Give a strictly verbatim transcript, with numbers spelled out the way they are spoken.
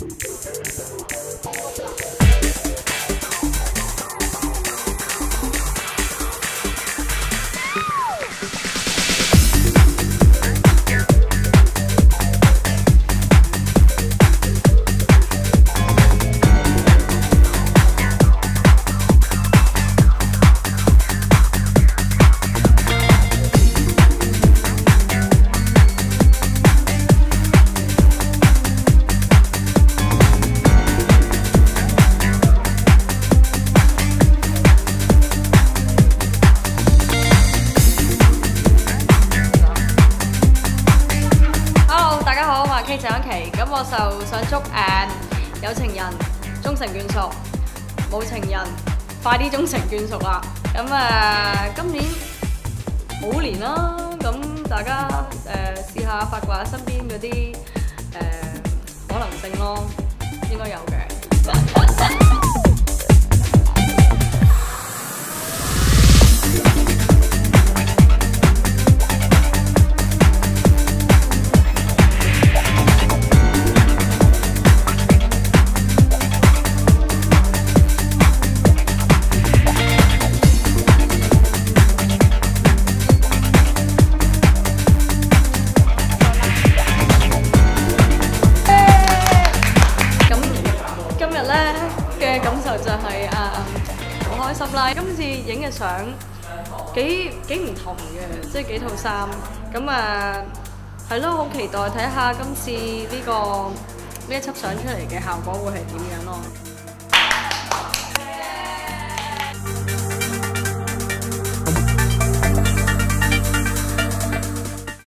K 鄭欣琪，咁我就想祝誒有情人終成眷屬，冇情人快啲終成眷屬啦。咁誒今年好年啦，咁大家誒試下發掘下身邊嗰啲誒可能性咯，應該有嘅。嘅感受就係誒好開心啦！今次影嘅相幾幾唔同嘅，即係幾套衫咁啊，係咯，好期待睇下今次呢個呢一輯相出嚟嘅效果會係點樣咯〜